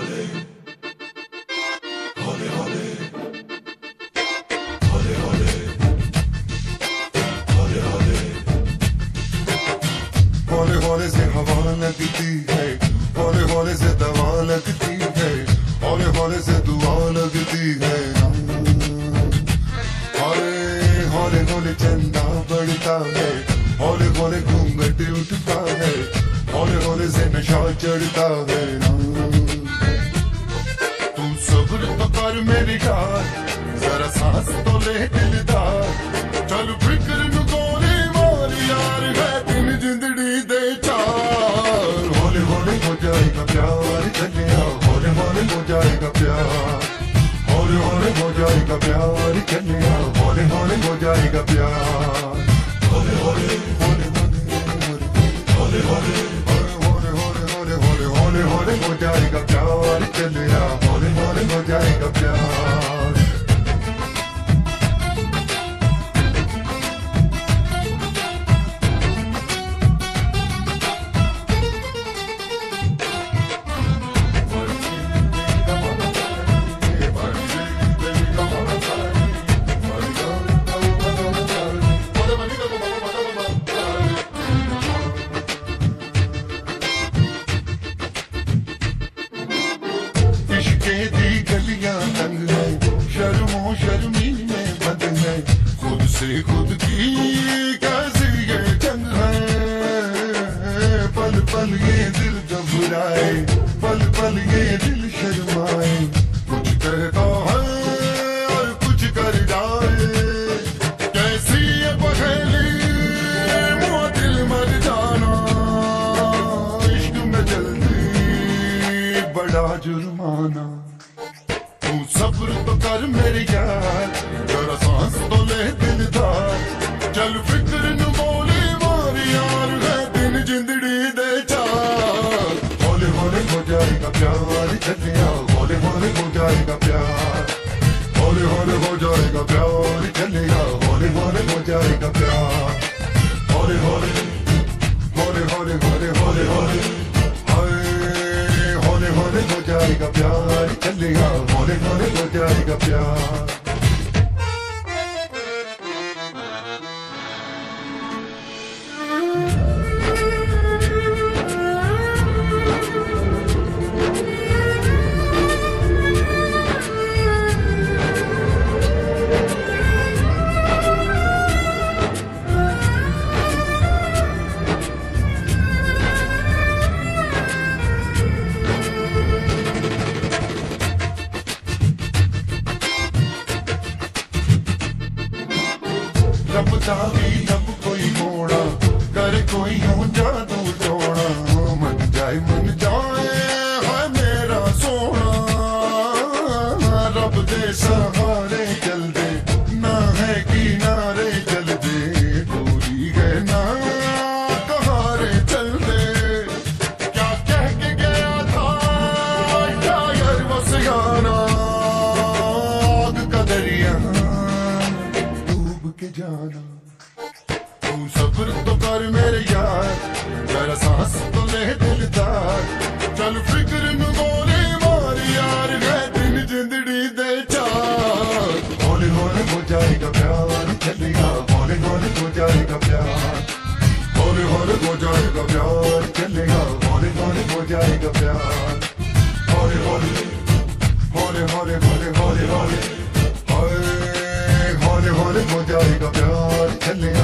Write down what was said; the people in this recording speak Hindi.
हौले हौले से हवा लगती है, हौले हौले से दवा लगती है, हौले हौले से दुआ लगती है। हौले हौले चंदा बढ़ता है, हौले हौले घूंघट उठता है, हौले हौले से नशा चढ़ता है। तू सब्र तो कर मेरी यार, जरा सांस तो ले दिलदार, चल फिक्र नु गोली मार यार, है दिन जिंदड़ी दे चार। हौले हौले हो जाएगा प्यार, चले आओ हौले हौले हो जाएगा प्यार, हौले हौले हो जाएगा प्यार, चले आओ हौले हौले हो जाएगा प्यार। हौले हौले हौले हौले हौले हौले हौले हौले हौले हौले हो जाएगा प्यार, चले आओ हौले हौले हो जाएगा प्यार। शर्मी में बंद है, खुद से खुद की कैसी ये जंग है। पल पल ये दिल घबराए, पल पल ये दिल शर्माए, कुछ कहता है और कुछ कर जाए। कैसी ये पहेली मुआ दिल मर जाना, इश्क में जल्दी बड़ा जुर्माना। तू सब्र तो कर मेरी यार, जरा सांस तो ले दिलदार, चल फिक्र नु गोली मार यार, है दिन जिंदड़ी दे चार। हौले हौले हो जाएगा प्यार, चले आओ हौले हौले हो जाएगा प्यार, हौले हौले हो जाएगा प्यार, चले आओ हौले हौले हो जाएगा प्यार। हौले हौले हौले हौले हौले हौले हौले हौले हौले हो जाएगा प्यार, चले आओ हौले हौले हो जाएगा प्यार। रब दा भी रब कोई मोड़ा, करे कोई यूं जादू टोना, मन जाए है मेरा सोना। रब दे सहारे चल दे, ना है किनारे चल दे, पूरी है ना कहारे चल दे। क्या कह के गया था शायर वो सियाना, आग का दरिया के जाना। तू सब्र तो कर मेरे यार, जरा सांस तो ले दिलदार, चल फिक्र नु गोली मार यार, है दिन जिंदड़ी दे चार। हौले हौले हो जाएगा प्यार, चले आओ हौले हौले हो जाएगा प्यार, हौले हौले हो जाएगा प्यार, चले आओ हौले हौले हो जाएगा प्यार। हौले हौले हौले हौले हौले हौले हौले हौले हौले हो जाएगा प्यार, चले